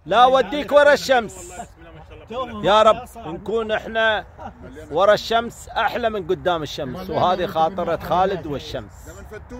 لا وديك ورا الشمس يا رب نكون احنا ورا الشمس احلى من قدام الشمس، وهذه خاطرة خالد والشمس.